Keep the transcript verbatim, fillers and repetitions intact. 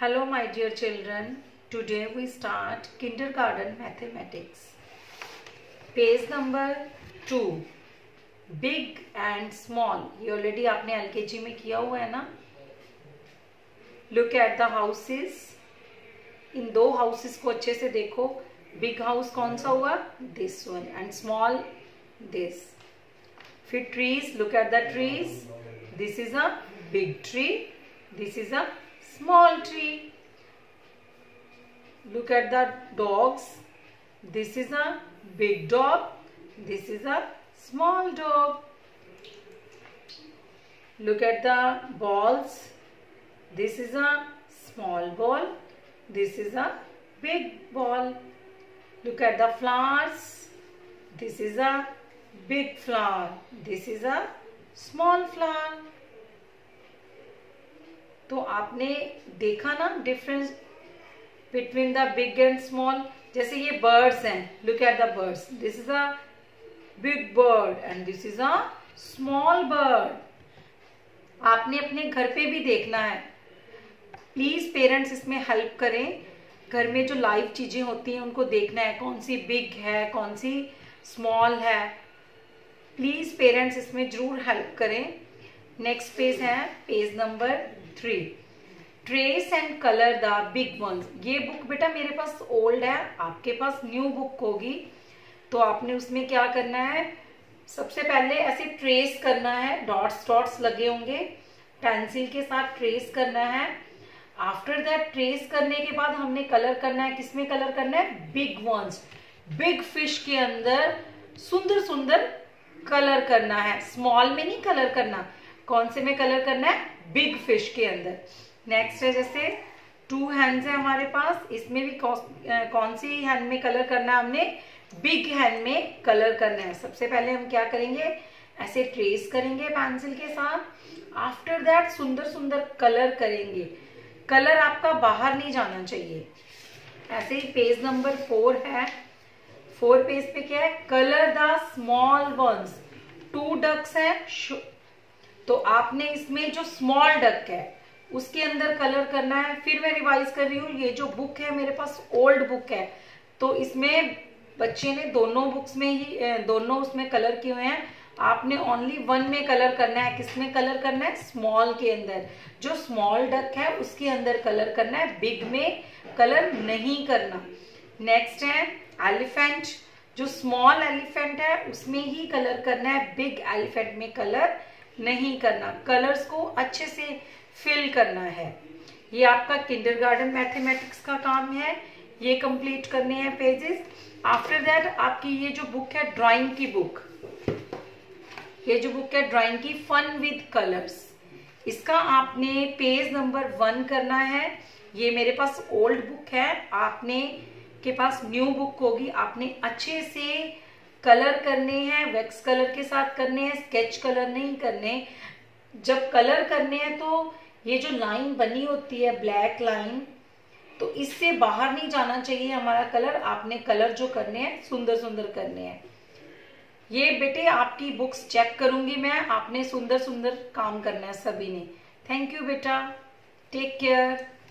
Hello my dear children, today we start kindergarten mathematics. Page number two, big and small. ये already आपने L K G में किया हुआ है ना. Look at the houses. इन दो houses को अच्छे से देखो. Big house कौन सा हुआ? This one. And small this. फिर trees, look at the trees. This is a big tree. This is a small tree. Look at the dogs. This is a big dog. This is a small dog. Look at the balls. This is a small ball. This is a big ball. Look at the flowers. This is a big flower. This is a small flower. तो आपने देखा ना difference between the big and small. जैसे ये birds हैं, look at the birds. This is a big bird and this is a small bird. आपने अपने घर पे भी देखना है. प्लीज पेरेंट्स इसमें हेल्प करें. घर में जो लाइव चीजें होती हैं उनको देखना है, कौन सी बिग है कौन सी स्मॉल है. प्लीज पेरेंट्स इसमें जरूर हेल्प करें. नेक्स्ट पेज है page number three. Trace and colour the big ones. ये बुक बेटा मेरे पास ओल्ड है, आपके पास न्यू बुक होगी. तो आपने उसमें क्या करना है, सबसे पहले ऐसे ट्रेस करना है. डॉट्स डॉट्स लगे होंगे, पेंसिल के साथ ट्रेस करना है. आफ्टर दैट ट्रेस करने के बाद हमने कलर करना है. किसमें कलर करना है? Big once. बिग फिश के अंदर सुंदर सुंदर कलर करना है. स्मॉल में नहीं कलर करना. कौन से में कलर करना है? बिग फिश के अंदर. नेक्स्ट है जैसे टू हैंड्स है हमारे पास, इसमें भी कौन सी हैंड में कलर करना है? हमने बिग हैंड में कलर करना है. सबसे पहले हम क्या करेंगे, ऐसे ट्रेस करेंगे पेंसिल के साथ. आफ्टर दैट सुंदर सुंदर कलर करेंगे. कलर आपका बाहर नहीं जाना चाहिए. ऐसे ही पेज नंबर फोर है. फोर पेज पे क्या है? Colour the small ones. Two ducks है, तो आपने इसमें जो स्मॉल डक है उसके अंदर कलर करना है. फिर मैं रिवाइज कर रही हूँ, ये जो बुक है मेरे पास ओल्ड बुक है, तो इसमें बच्चे ने दोनों बुक्स में ही दोनों उसमें कलर किए हुए हैं. आपने ओनली वन में कलर करना है. किसमें कलर करना है? स्मॉल के अंदर. जो स्मॉल डक है उसके अंदर कलर करना है, बिग में कलर नहीं करना. नेक्स्ट है एलिफेंट. जो स्मॉल एलिफेंट है उसमें ही कलर करना है, बिग एलिफेंट में कलर नहीं करना. कलर्स को अच्छे से फिल करना है. ये आपका किंडरगार्टन मैथमेटिक्स का काम है. ये कंप्लीट करने हैं पेजेस. आफ्टर दैट आपकी ये जो बुक है ड्राइंग की बुक, ये जो बुक है ड्राइंग की फन विद कलर्स, इसका आपने पेज नंबर वन करना है. ये मेरे पास ओल्ड बुक है, आपने के पास न्यू बुक होगी. आपने अच्छे से कलर करने हैं, वैक्स कलर के साथ करने हैं, स्केच कलर नहीं करने. जब कलर करने हैं तो ये जो लाइन बनी होती है ब्लैक लाइन, तो इससे बाहर नहीं जाना चाहिए हमारा कलर. आपने कलर जो करने हैं सुंदर सुंदर करने हैं. ये बेटे आपकी बुक्स चेक करूंगी मैं, आपने सुंदर सुंदर काम करना है सभी ने. थैंक यू बेटा, टेक केयर.